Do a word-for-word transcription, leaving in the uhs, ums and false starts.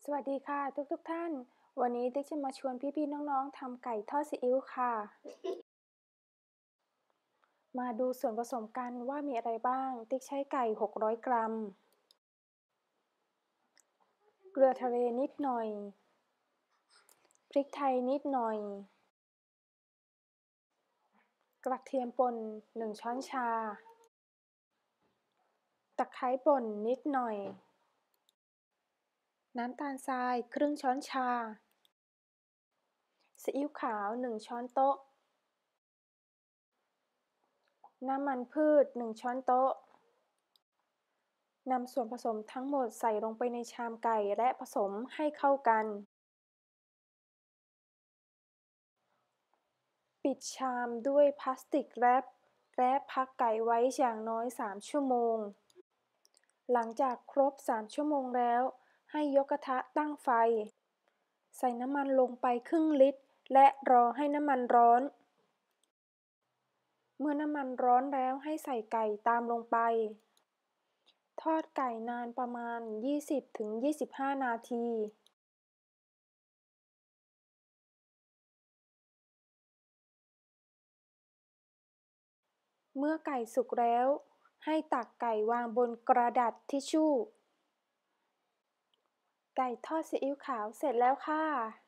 สวัสดีค่ะทุกทุกท่านวันนี้ติ๊กจะมาชวนพี่ๆน้องๆทำไก่ทอดซีอิ๊วค่ะมาดูส่วนผสมกันว่ามีอะไรบ้างติ๊กใช้ไก่หกร้อยกรัมเกลือทะเลนิดหน่อยพริกไทยนิดหน่อยกระเทียมป่นหนึ่งช้อนชาตะไคร้ป่นนิดหน่อยน้ำตาลทรายครึ่งช้อนชาซีอิ๊วขาวหนึ่งช้อนโต๊ะน้ำมันพืชหนึ่งช้อนโต๊ะนำส่วนผสมทั้งหมดใส่ลงไปในชามไก่และผสมให้เข้ากันปิดชามด้วยพลาสติกแรปและพักไก่ไว้อย่างน้อยสามชั่วโมงหลังจากครบสามชั่วโมงแล้วให้ยกกระทะตั้งไฟใส่น้ำมันลงไปครึ่งลิตรและรอให้น้ำมันร้อนเมื่อน้ำมันร้อนแล้วให้ใส่ไก่ตามลงไปทอดไก่นานประมาณ ยี่สิบถึงยี่สิบห้า นาทีเมื่อไก่สุกแล้วให้ตักไก่วางบนกระดาษทิชชู่ไก่ทอดซีอิ๊วขาวเสร็จแล้วค่ะ